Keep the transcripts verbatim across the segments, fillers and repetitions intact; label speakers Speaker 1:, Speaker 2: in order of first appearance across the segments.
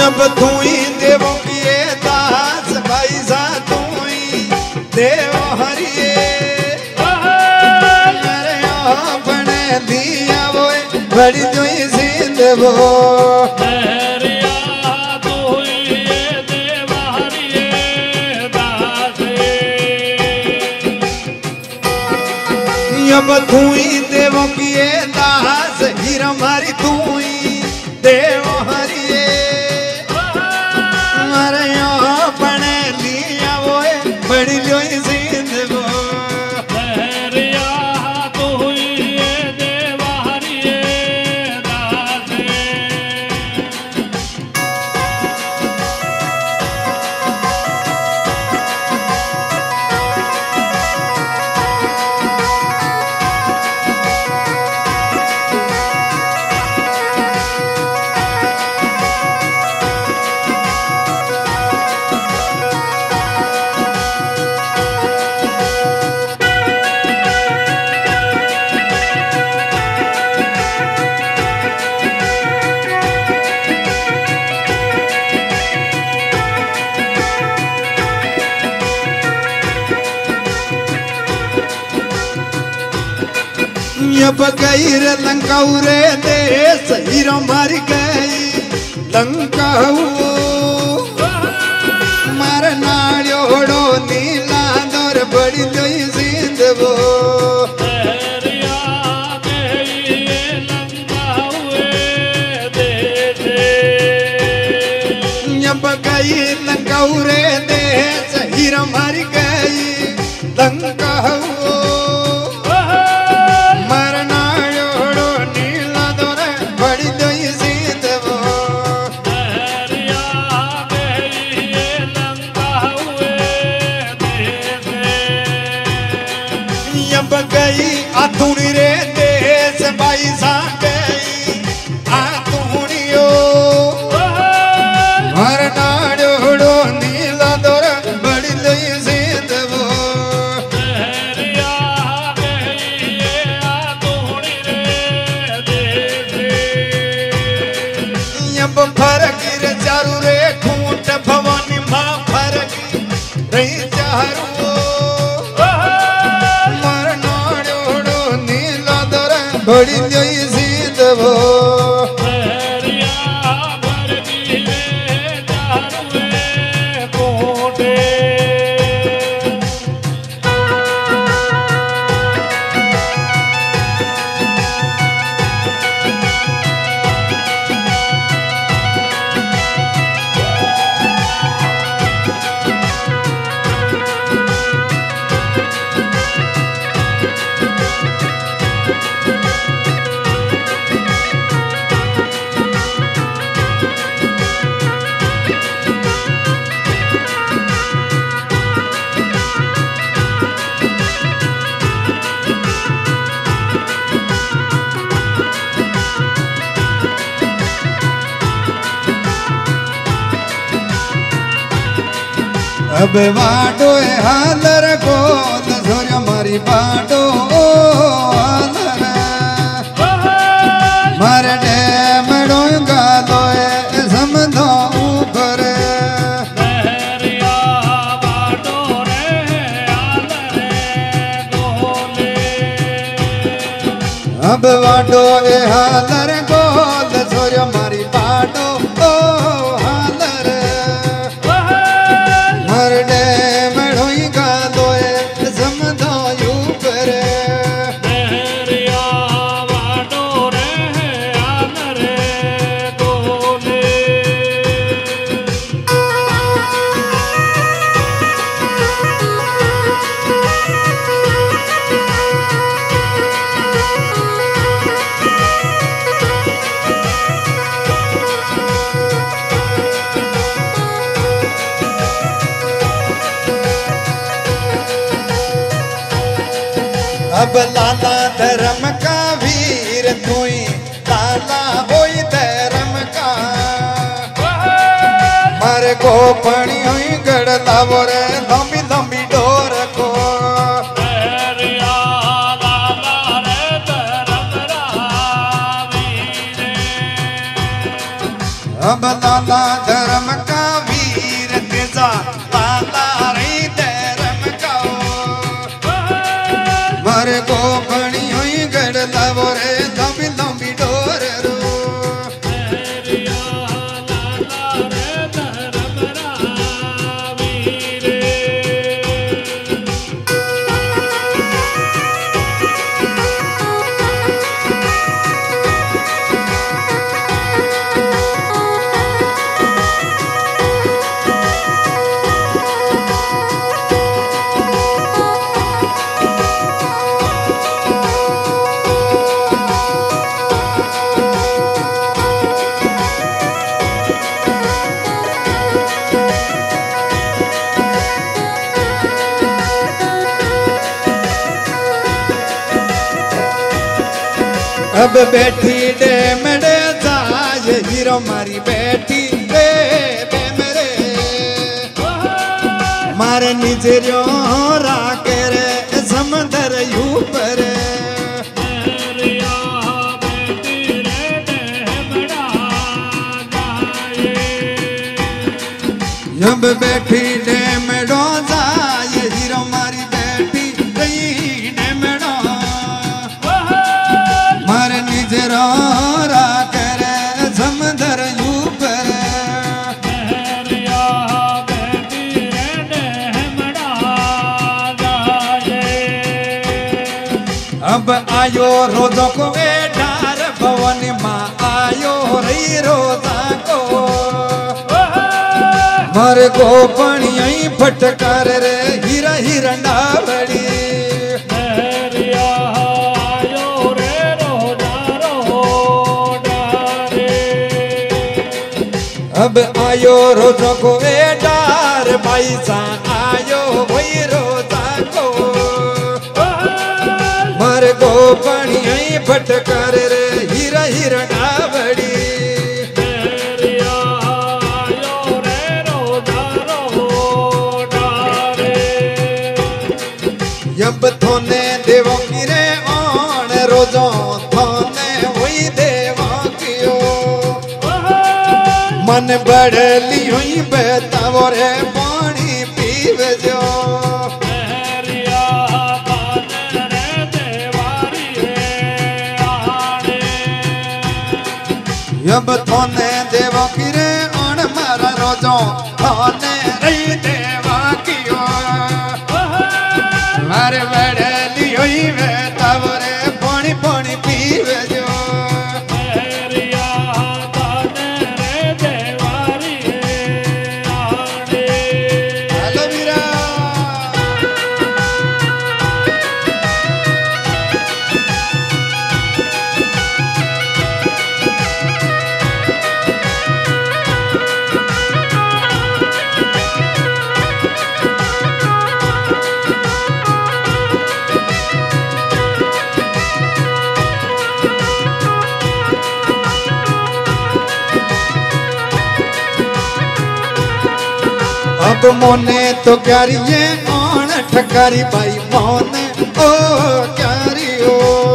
Speaker 1: अब तू ही देवो किए दास भाई सा तू ही देव हरिए अरे अपने दिया वो बड़ी जोई सिंध वो अब तू ही देवो किए दास हीरा मारी तू ही देव हरिए मारे अपने लिया वो बड़ी जोई सिंध वो
Speaker 2: तू ही देव हरिए दास
Speaker 1: अब गई रे लंका रे देश हीरो मर गई लंका मार नाड़ोड़ो नीला दौर बड़ी जोई सिंध वो अब गई लंका रे देश हीरो मर गई लंका गई आतुनी रे देश बाई सा गई आतुनियो हर नाड़ोड़ो नीला दौर बड़ी लई सिंध वो अब फरक रे चारू रे खूंट भवानी माँ फरक रही चारू बड़ी जोई सिंध वो अब बाडो हालर को दसोरिया मारी बाडो हालर मार डेमड़ो गालो समझो ऊपर अब बाडो हालर को दसोरिया मारी बाडो अब लाला धर्म का वीर तुई लाला होई धर्म का मारे को पणी हुई गड़ला बोरे लंबी लंबी डोर को अब लाला धर्म का वीर तेजा लाला रे धर्म का मारे को बनी हुई गढ़ लावो रे लंबी लंबी डोर रो अब बैठी डे मेरे जाय हीरो मारी बैठी रे मेरे मारे निजरियो राके रे समंदर ऊपर अब बैठी डे मेडो जाय हीरो मारी बैठी रही डे मेडो मारे निजरो राके रे समंदर ऊपर अब आयो रोजो को ए डार भवन माँ आयो रही रोजा को मारे को पणियाई फटकार रे हीरा हिरंडा बड़ी अब आयो रोजो को ए डार भाई सा आयो वही रोजा को मारे को पणियाई फटकार रे हीरा हिरंडा बड़ी जब थोने देवो की रे ओण रोजो थोने हुई देवो कियो मन बड़ली हुई बेतावो रे पानी पीवे जो जब थोने देवो की रे ओण मारा रोजो थोने रही देवा कियो मारे बड़ली हुई वे तावरे पानी पानी पीवे जो हेलो वीरा अब मोने तो क्यारिये ओण ठकारी भाई मोने ओ क्यारियो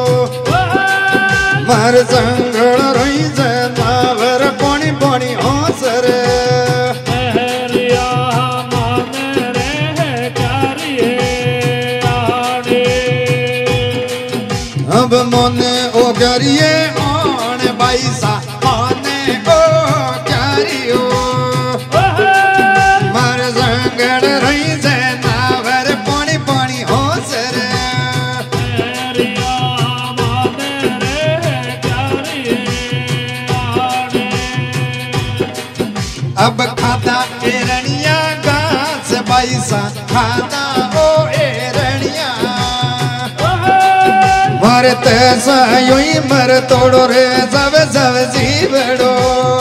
Speaker 1: मार संगड़ रही से नावर पोनी पोनी होसर अब मोने ओ क्यारिये ओण भाई सा मोने ओ क्यारियो रही से नावर पानी पानी हो सर अब खाता एरनिया घास बाईसा खाता ओ एरनिया मरत सही मर तोड़ो रे सब सब जीवड़ो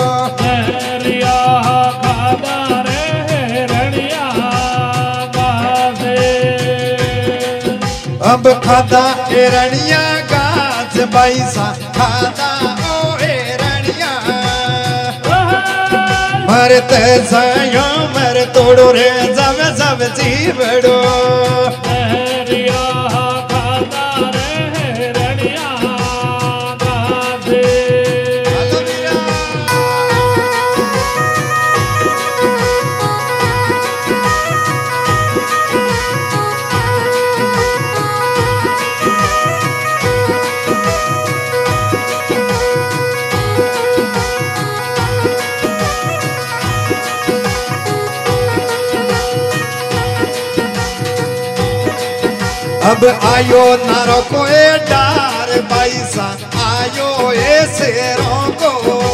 Speaker 1: अब खादा एरनिया गाछ बाईसा खादा ओ एरनिया मरत सयो मर तोड़ो रे सब सब जीवड़ो अब आयो नारो को ए डार बाईसा आयो ए शेरों को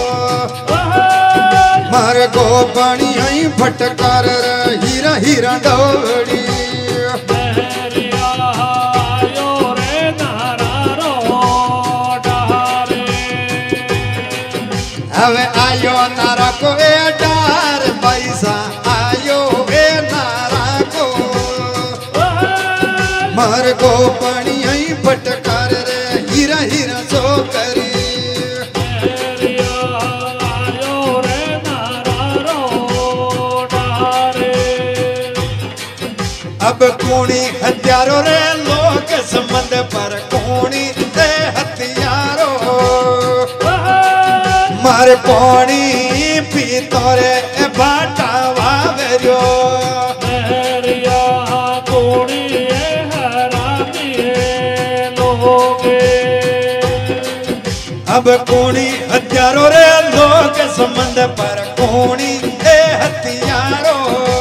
Speaker 1: मार को बणी आई फटकार हीरा हीरा डोड़ी अब आयो नारा को ए डार बाईसा आयो ए नारा को मार को पानी आई फटकार रे हीरा हीरा सो करी अब कूणी हथियारों रे लोग संबंध पर कूणी ते हथियारों मारे पानी पीतो रे बाटा वावरियो अब कूणी हथियारों रे लोग संबंध पर कूणी ए हथियारों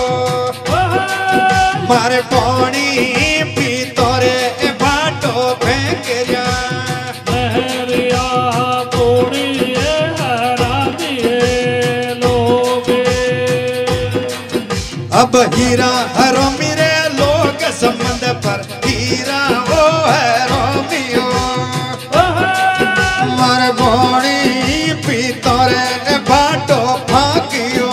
Speaker 1: मारे पानी पीतो रे बाटो फेंकरिया अब हीरा हरो मेरे लोग संबंध पर हीरा वो हरो मियो मर गोणी पीतो रे बाटो फाकियो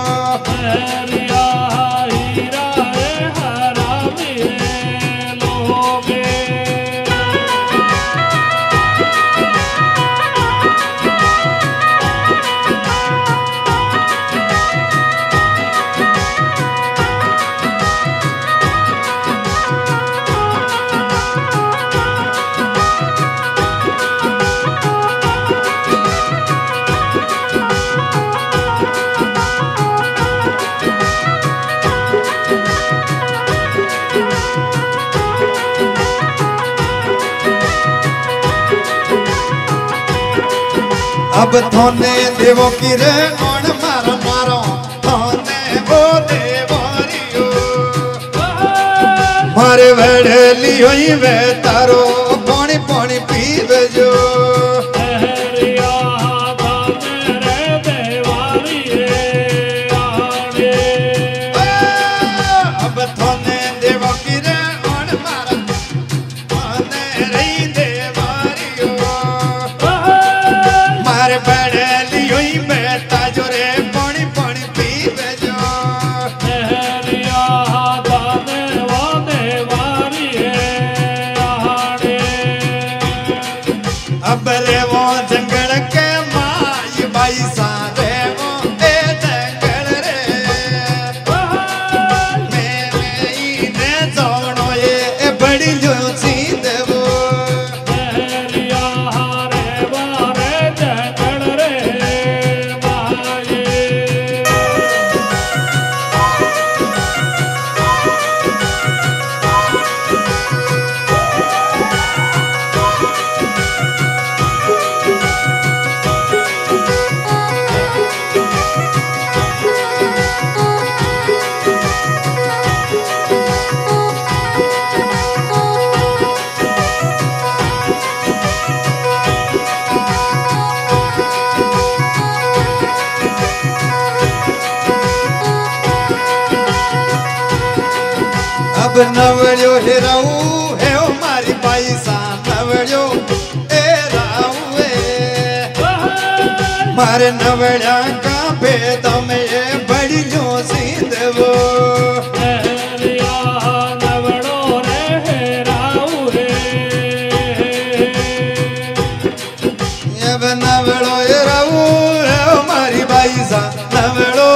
Speaker 1: अब थोने देवो की रे ओण मारो मारो थोने वो देवरियो मारे वेड़ली होई वे तारो पानी पानी पीवे जो अब थोने देवो की रे ओण मारो थोने रे देवरियो मारे बैठली हुई मैं ताजो रे पानी पानी पीवे जो अब रे वो जंगल के माई बाई सा रे वो ए जंगल रे मैं मैं ने जोनो ये बड़ी जो सीध वो अब नवड़ियो हेराऊ है ओ मारी पैसा नवड़ियो हेराऊ है मारे नवड़िया का भेद में बड़ी जो सीध वो अब नवड़ो हेराऊ है ओ मारी पैसा नवड़ो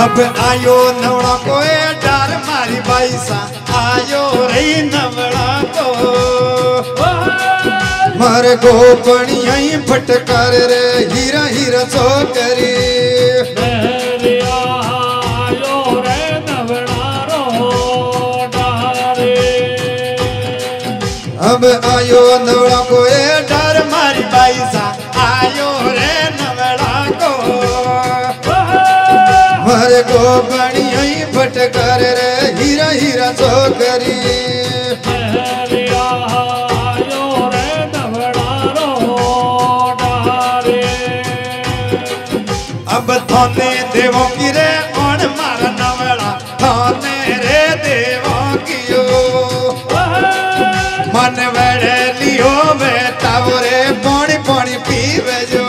Speaker 1: अब आयो नवड़ा को डार मारी बाईसा आयो रही नवड़ा को मारे गोपणी यही फटकार रे हीरा हीरा छोकरी
Speaker 2: आयो रे नवड़ा रो डारे
Speaker 1: अब आयो नवड़ा को डार मारी बाईसा आयो रे नवड़ा को मारे गोपणी यही फटकार रे हीरा हीरा छोकरी अब थाने देवों की रे ओण मारा नवड़ा थाने रे देवों की ओ मन बड़े लियो वे तावरे पानी पानी पीवे जो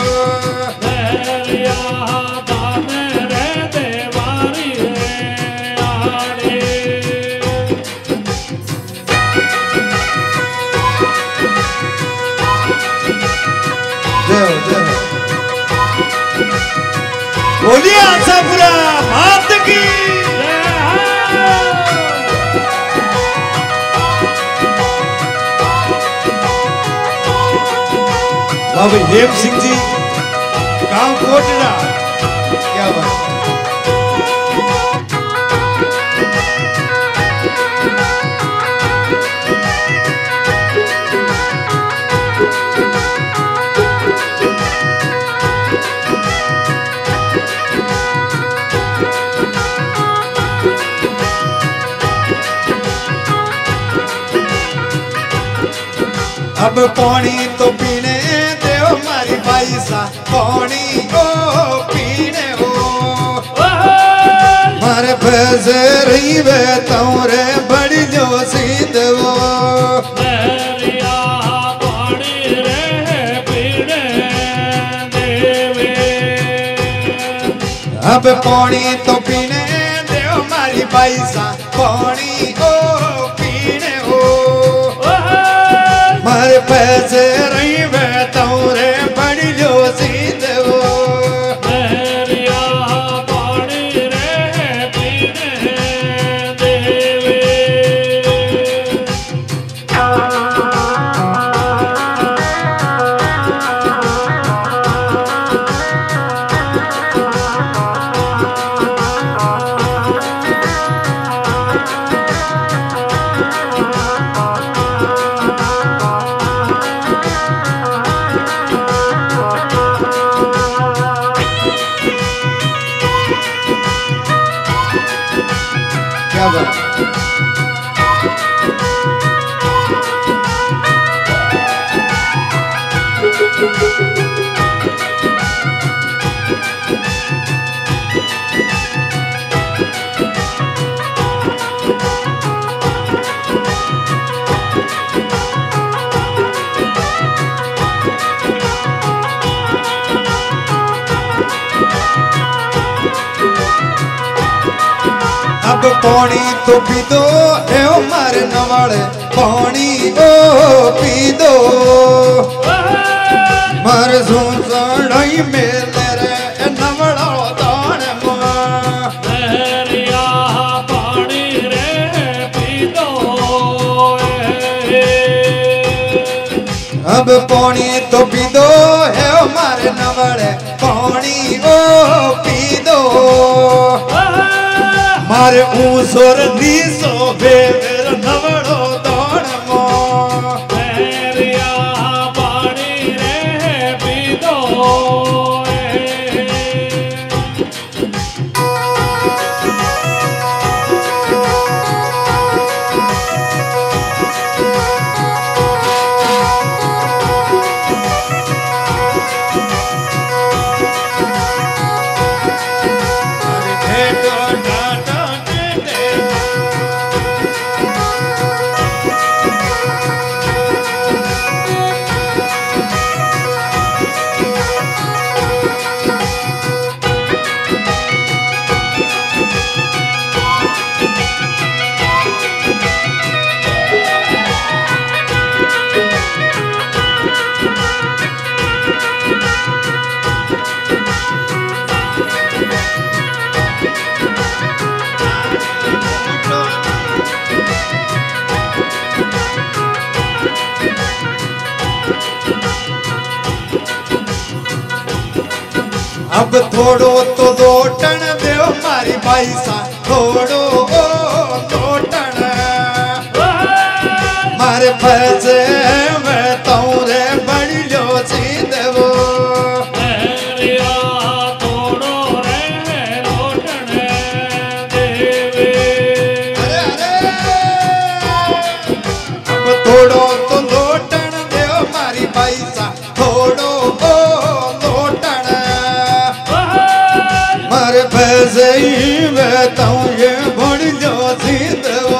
Speaker 1: बोलिए आशापुरा मात की बाबा हेम सिंह जी गांव कोटड़ा क्या बात अब पानी तो पीने देव मारी बाईसा पानी को पीने हो मारे पैसे रही वे तौरे बड़ी जो सीध वो
Speaker 2: पानी रे पीने देवे
Speaker 1: अब पानी तो पीने देव मारी बाईसा पानी को पीने हो मारे पैसे रही वे तौरे बड़ी जो सीध वो
Speaker 2: पानी रे पीने देवे
Speaker 1: क्या बात अब पानी तो पी दो ए मारे नवाड़े पानी ओ पी दो मारे सुनसड़ई मेले रे नवड़ा दान
Speaker 2: पानी रे पी दो
Speaker 1: अब पानी तो पी दो है मारे नवड़े पानी ओ पी दो मारे ऊसोर नीसो बेर नवड़ो दान
Speaker 2: पानी रे पी दो
Speaker 1: अब थोड़ो तो लोटन देव मारी बाई सा थोड़ो ओ लोटन मारे फजे मैं तौरे बड़ियो सी देवो
Speaker 2: थोड़ो रे लोटन देवे
Speaker 1: अब थोड़ो तो लोटन देव मारी बाई सा थोड़ो ओ लोटन मारे फजे मैं तौरे बड़ियो सी देवो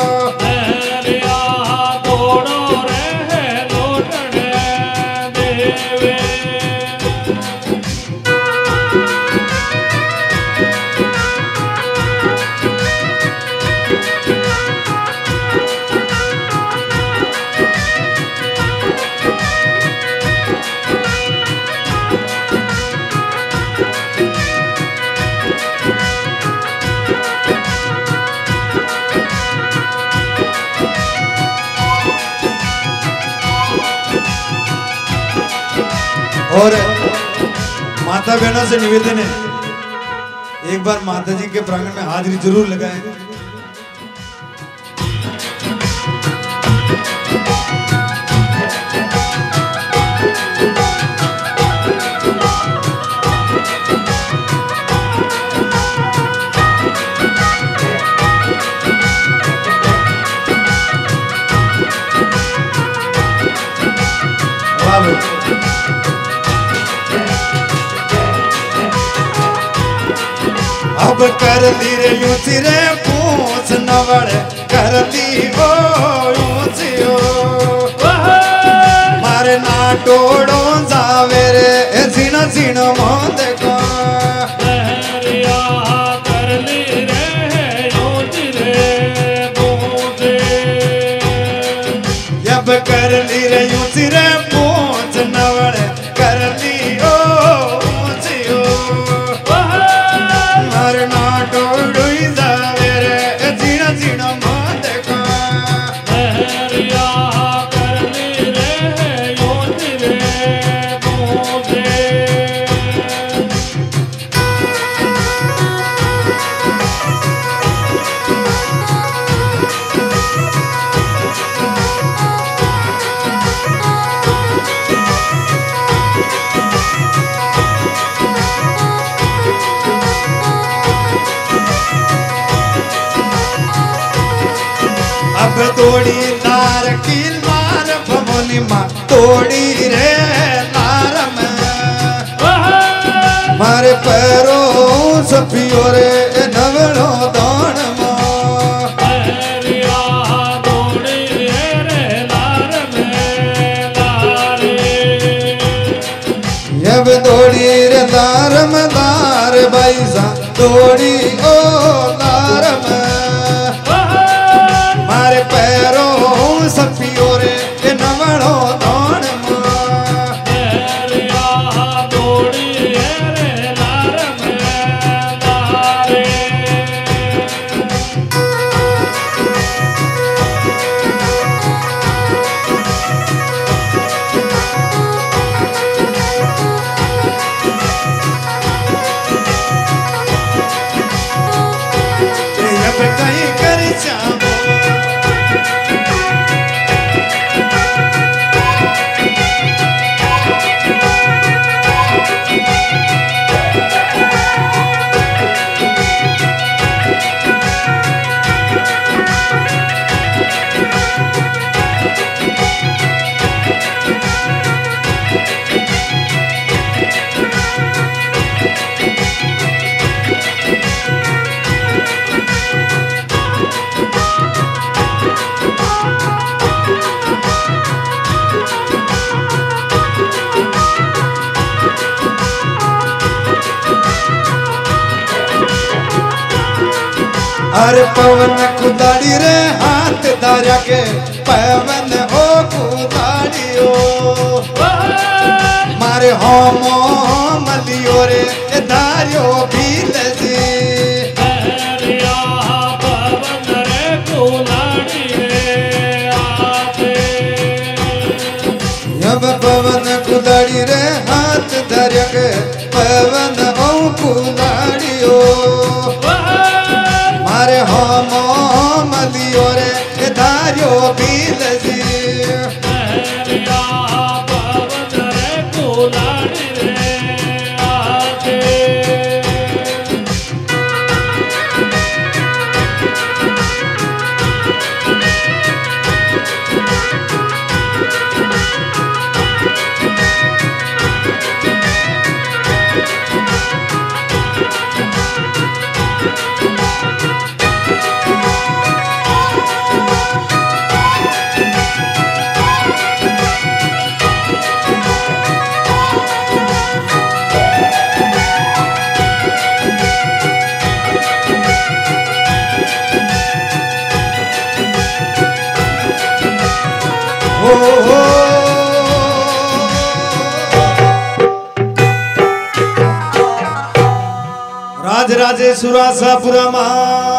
Speaker 1: और माता बहनों से निवेदन है एक बार माता जी के प्रांगण में हाजिरी जरूर लगाएं। अब कर ली रे यूसी रे पूछ नवड़ कर ली ओ यूसी ओ मारे ना टोड़ो जावे रे सीना सीना मोद को
Speaker 2: कर ली रे यूसी रे पूछ
Speaker 1: अब कर ली रे यूसी रे पूछ नवड़ कर ली ओ यूसी ओ ना टोड़ो जावे रे जीना जीना मोद को
Speaker 2: कर ली रे यूसी रे पूछ
Speaker 1: अब तोड़ी तार की लार भमोनी माँ तोड़ी रे तार में मारे पैरों सफियो रे नवड़ो दान अब तोड़ी रे तार में तार बाईसा तोड़ी ओ तार में मारे पैरों सफियो रे नवड़ो दान कहीं कर जाओ अरे पवन कुदाड़ी रे हाथ दारिया के पवन ओ कुदाड़ियो मारे होमो मलियो रे दारियो भील जी
Speaker 2: पवन रे कुदाड़ी रे आते
Speaker 1: अब पवन कुदाड़ी रे हाथ दारिया के पवन कुलाड़ियो मारे हम मलियो रे धारियो बील जी
Speaker 2: महरिया पवन रे कुलाड़ी रे आके
Speaker 1: हो हो राज राजेश्वरा सापुरा महा